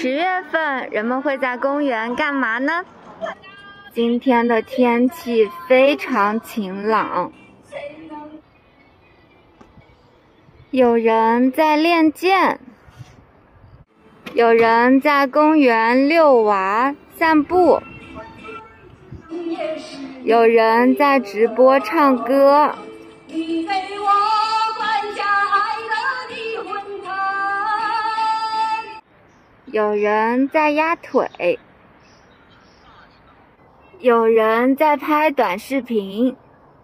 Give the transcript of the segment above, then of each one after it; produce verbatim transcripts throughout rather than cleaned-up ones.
十月份人们会在公园干嘛呢？今天的天气非常晴朗，有人在练剑，有人在公园遛娃散步，有人在直播唱歌。你给我灌下爱的魂汤。有人在压腿，有人在拍短视频，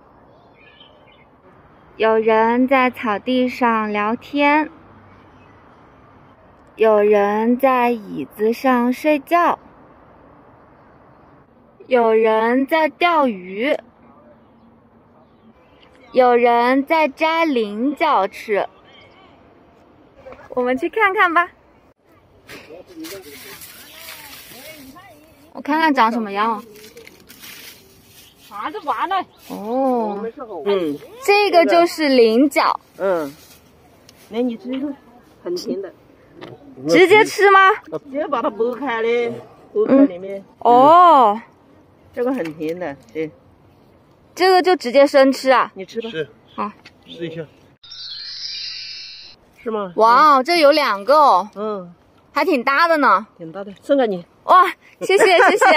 有人在草地上聊天，有人在椅子上睡觉，有人在钓鱼，有人在摘菱角吃。我们去看看吧。我看看长什么样。 啥子完了？ 哦， 嗯， 这个就是菱角。 嗯，那你吃一口，很甜的。 直接吃吗？ 直接把它剥开的，剥开里面。 哦， 这个很甜的，对。 这个就直接生吃啊？ 你吃吧。 是。 好， 试一下。 是吗？ 哇哦，这有两个哦。 嗯， 还挺大的呢。 挺大的，送给你。 哇，谢谢谢谢。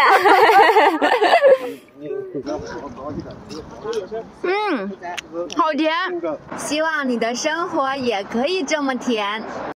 嗯，好甜。希望你的生活也可以这么甜。